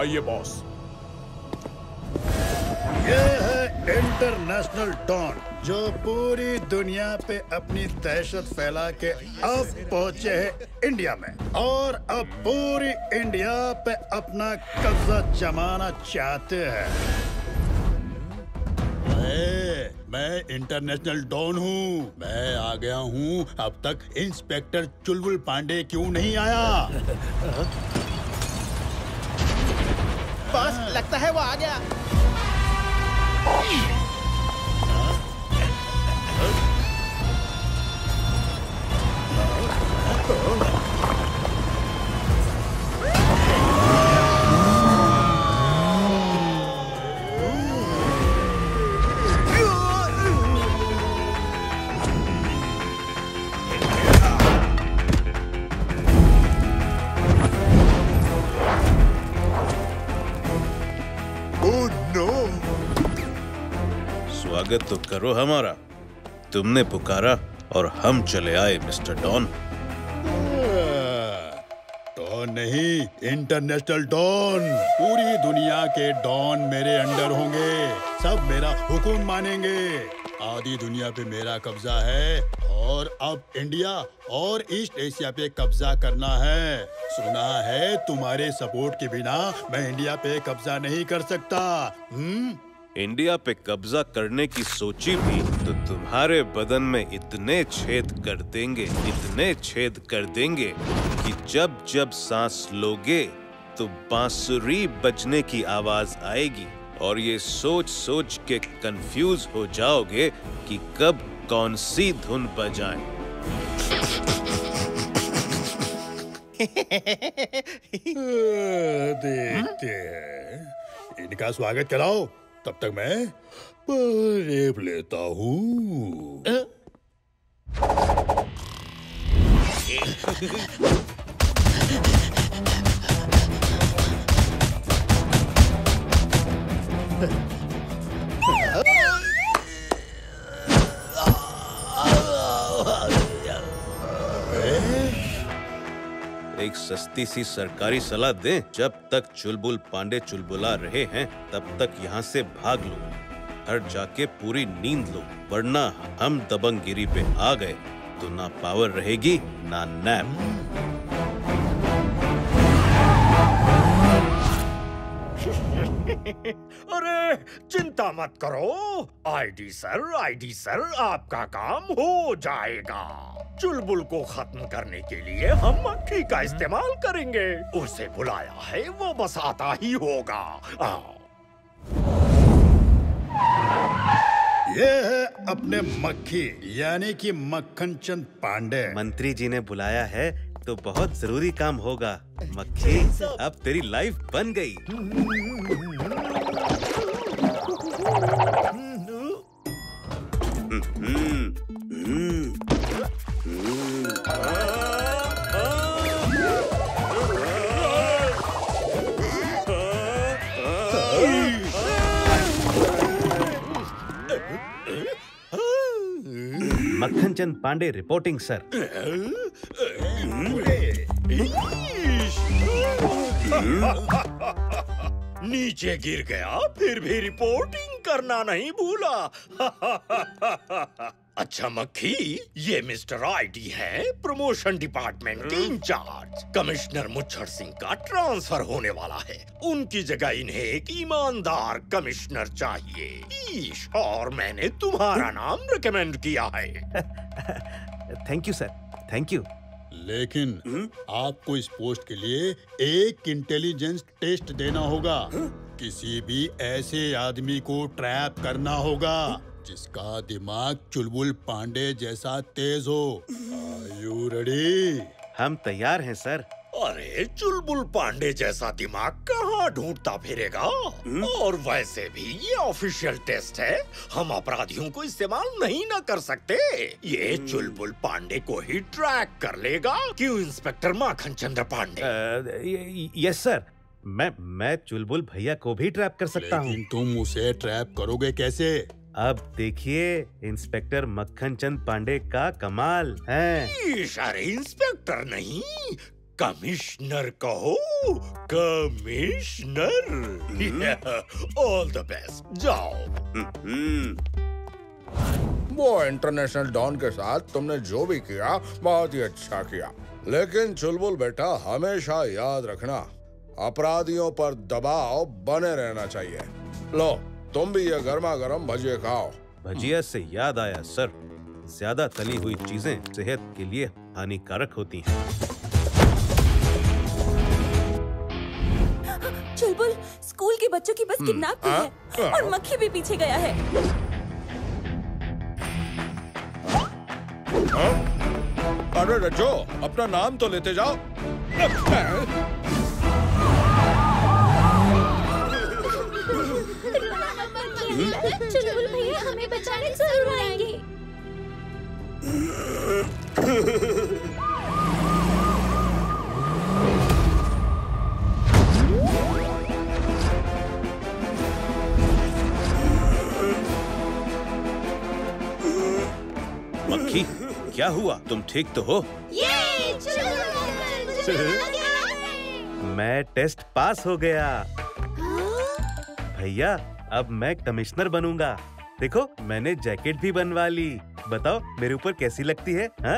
आइए बॉस। ये है इंटरनेशनल डॉन जो पूरी दुनिया पे अपनी दहशत फैला के अब पहुंचे हैं इंडिया में और अब पूरी इंडिया पे अपना कब्जा जमाना चाहते हैं। मैं इंटरनेशनल डॉन हूँ, मैं आ गया हूँ। अब तक इंस्पेक्टर चुलबुल पांडे क्यों नहीं आया? बॉस लगता है वो आ गया। स्वागत तो करो हमारा। तुमने पुकारा और हम चले आए मिस्टर डॉन। डॉन नहीं, इंटरनेशनल डॉन। पूरी दुनिया के डॉन मेरे अंडर होंगे, सब मेरा हुक्म मानेंगे। आधी दुनिया पे मेरा कब्जा है और अब इंडिया और ईस्ट एशिया पे कब्जा करना है। सुना है तुम्हारे सपोर्ट के बिना मैं इंडिया पे कब्जा नहीं कर सकता। इंडिया पे कब्जा करने की सोची भी तो तुम्हारे बदन में इतने छेद कर देंगे, इतने छेद कर देंगे कि जब जब सांस लोगे तो बांसुरी बजने की आवाज आएगी और ये सोच सोच के कंफ्यूज हो जाओगे कि कब कौन सी धुन बजाएं। देखते हैं, इनका स्वागत कराओ, तब तक मैं परेब लेता हूँ। एक सस्ती सी सरकारी सलाह दें, जब तक चुलबुल पांडे चुलबुला रहे हैं तब तक यहाँ से भाग लो, घर जाके पूरी नींद लो, वरना हम दबंगगिरी पे आ गए तो ना पावर रहेगी ना नैप। अरे चिंता मत करो आईडी सर, आपका काम हो जाएगा। चुलबुल को खत्म करने के लिए हम मक्खी का इस्तेमाल करेंगे। उसे बुलाया है, वो बस आता ही होगा। ये है अपने मक्खी यानी कि मक्खन चंद पांडे। मंत्री जी ने बुलाया है तो बहुत जरूरी काम होगा। मक्खी, अब तेरी लाइफ बन गई। मक्खन चंद पांडे रिपोर्टिंग सर। नीचे गिर गया फिर भी रिपोर्टिंग करना नहीं भूला। अच्छा मक्खी, ये मिस्टर आईडी है, प्रमोशन डिपार्टमेंट के इंचार्ज। कमिश्नर मुच्छर सिंह का ट्रांसफर होने वाला है, उनकी जगह इन्हें एक ईमानदार कमिश्नर चाहिए। ईश, और मैंने तुम्हारा नाम रिकमेंड किया है। Thank you sir, thank you. लेकिन आपको इस पोस्ट के लिए एक इंटेलिजेंस टेस्ट देना होगा। किसी भी ऐसे आदमी को ट्रैप करना होगा जिसका दिमाग चुलबुल पांडे जैसा तेज हो। Are you ready? हम तैयार हैं सर। अरे चुलबुल पांडे जैसा दिमाग कहाँ ढूंढता फिरेगा। और वैसे भी ये ऑफिशियल टेस्ट है, हम अपराधियों को इस्तेमाल नहीं ना कर सकते। ये चुलबुल पांडे को ही ट्रैक कर लेगा। क्यों inspector Makhan Chandra Pandey? Yes sir, मैं चुलबुल भैया को भी ट्रैप कर सकता हूँ। लेकिन तुम उसे ट्रैप करोगे कैसे? अब देखिए इंस्पेक्टर मक्खन चंद पांडे का कमाल है। अरे इंस्पेक्टर नहीं, कमिश्नर कहो, कमिश्नर। ऑल द बेस्ट, जाओ। वो इंटरनेशनल डॉन के साथ तुमने जो भी किया बहुत ही अच्छा किया, लेकिन चुलबुल बेटा हमेशा याद रखना, अपराधियों पर दबाव बने रहना चाहिए। लो तुम भी ये गर्मा गर्म भजिए खाओ। भजिया से याद आया सर, ज्यादा तली हुई चीजें सेहत के लिए हानिकारक होती हैं। चुलबुल, स्कूल के बच्चों की बस किडनैप की है और मक्खी भी पीछे गया है। अरे रज्जो, अपना नाम तो लेते जाओ। चुलबुल भैया हमें बचाने जरूर आएंगे। मक्खी, क्या हुआ? तुम ठीक तो हो? मैं टेस्ट पास हो गया भैया। अब मैं कमिश्नर बनूंगा। देखो मैंने जैकेट भी बनवा ली। बताओ मेरे ऊपर कैसी लगती है? हाँ?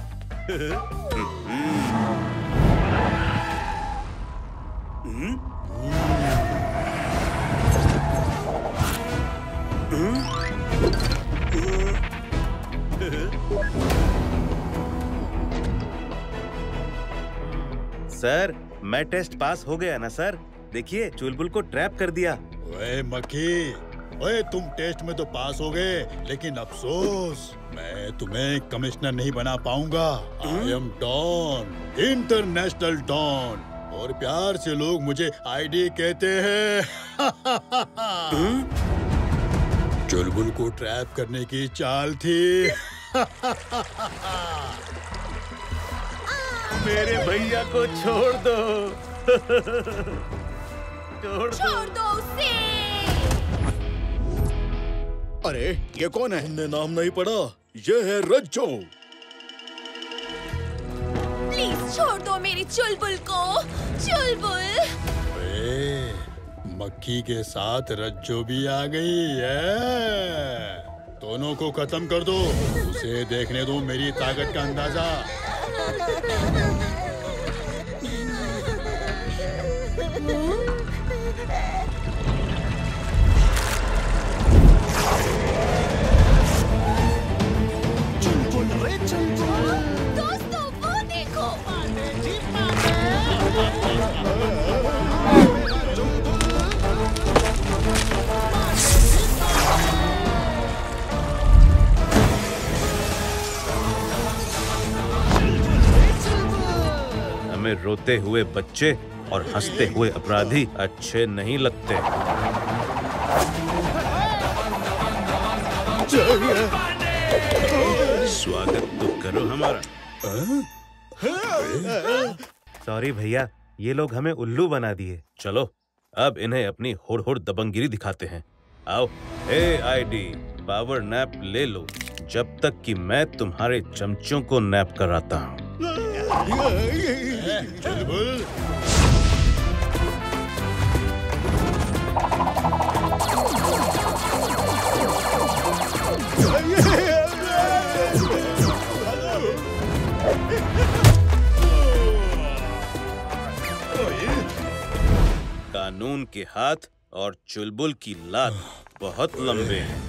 सर मैं टेस्ट पास हो गया ना सर। देखिए चुलबुल को ट्रैप कर दिया। ओए मक्खी, ओए तुम टेस्ट में तो पास हो गए, लेकिन अफसोस मैं तुम्हें कमिश्नर नहीं बना पाऊंगा। I am don, international don, और प्यार से लोग मुझे आईडी कहते हैं। चुलबुल को ट्रैप करने की चाल थी। मेरे भैया को छोड़ दो। छोड़ दो उसे। अरे ये कौन है? हमने नाम नहीं पढ़ा। ये है रज्जो। प्लीज छोड़ दो मेरी चुलबुल को। चुलबुल। ओए, मक्खी के साथ रज्जो भी आ गई है। दोनों को खत्म कर दो। उसे देखने दो मेरी ताकत का अंदाजा। दोस्तों वो देखो। हमें रोते हुए बच्चे और हंसते हुए अपराधी अच्छे नहीं लगते। स्वागत तो करो हमारा। सॉरी भैया, ये लोग हमें उल्लू बना दिए। चलो अब इन्हें अपनी होड़ होड़ दबंगिरी दिखाते हैं। आओ, हे आईडी, पावर नैप ले लो जब तक कि मैं तुम्हारे चमचों को नैप कराता हूँ। चुलबुल, कानून के हाथ और चुलबुल की लात बहुत लंबे हैं।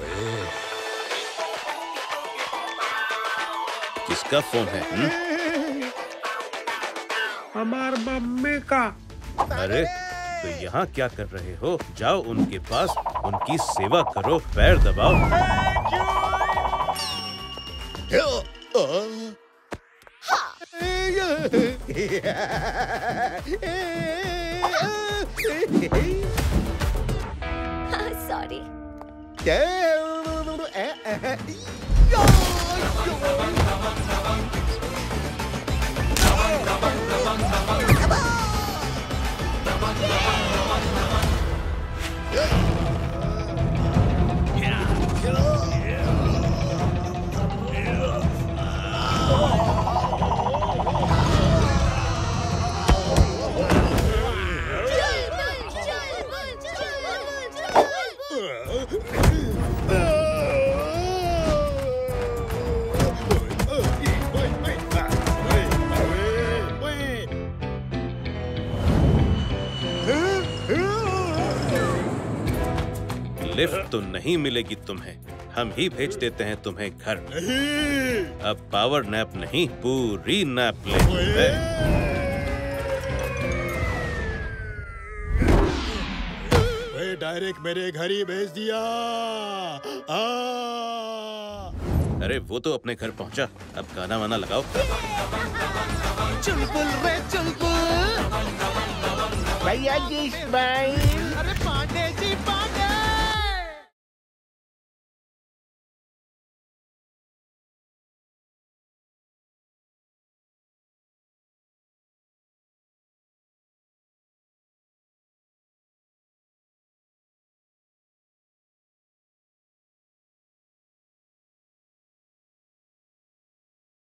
किसका फोन है? हमार मम्मी का। अरे तो यहाँ क्या कर रहे हो? जाओ उनके पास, उनकी सेवा करो, पैर दबाओ। सॉरी। लिफ्ट तो नहीं मिलेगी तुम्हें, हम ही भेज देते हैं तुम्हें घर। नहीं। अब पावर नैप नहीं, पूरी नैप ले। डायरेक्ट मेरे घर ही भेज दिया। अरे वो तो अपने घर पहुंचा, अब गाना वाना लगाओ। चुलबुल रे चुलबुल, भैया जी स्माइल।